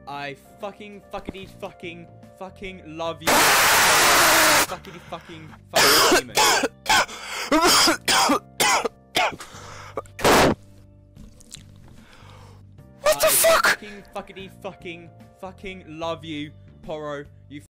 I fucking love you. Fucking demon. What the fuck? Fucking love you, Porro.